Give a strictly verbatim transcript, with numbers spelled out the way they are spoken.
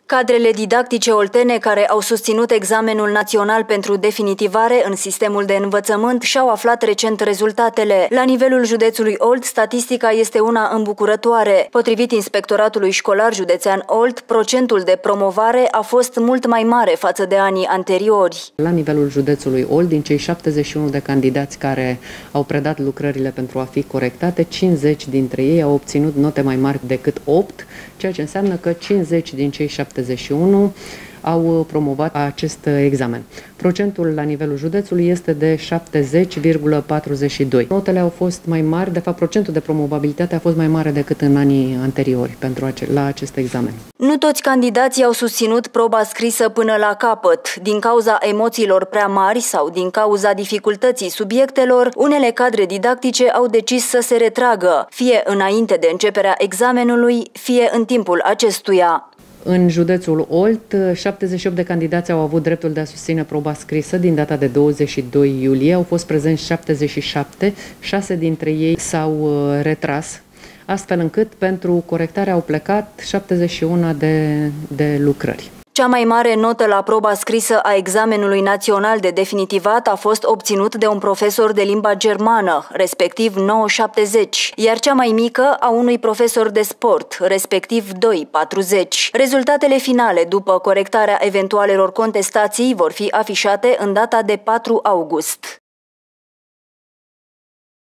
Cadrele didactice oltene care au susținut examenul național pentru definitivare în sistemul de învățământ și-au aflat recent rezultatele. La nivelul județului Olt, statistica este una îmbucurătoare. Potrivit Inspectoratului Școlar Județean Olt, procentul de promovare a fost mult mai mare față de anii anteriori. La nivelul județului Olt, din cei șaptezeci și unu de candidați care au predat lucrările pentru a fi corectate, cincizeci dintre ei au obținut note mai mari decât opt, ceea ce înseamnă că cincizeci din cei șaptezeci și unu au promovat acest examen. Procentul la nivelul județului este de șaptezeci virgulă patruzeci și doi. Notele au fost mai mari, de fapt procentul de promovabilitate a fost mai mare decât în anii anteriori pentru ace- la acest examen. Nu toți candidații au susținut proba scrisă până la capăt. Din cauza emoțiilor prea mari sau din cauza dificultății subiectelor, unele cadre didactice au decis să se retragă, fie înainte de începerea examenului, fie în timpul acestuia. În județul Olt, șaptezeci și opt de candidați au avut dreptul de a susține proba scrisă din data de douăzeci și doi iulie. Au fost prezenți șaptezeci și șapte, șase dintre ei s-au retras, astfel încât pentru corectare au plecat șaptezeci și unu de, de lucrări. Cea mai mare notă la proba scrisă a examenului național de definitivat a fost obținut de un profesor de limba germană, respectiv nouă virgulă șaptezeci, iar cea mai mică a unui profesor de sport, respectiv doi virgulă patruzeci. Rezultatele finale, după corectarea eventualelor contestații, vor fi afișate în data de patru august.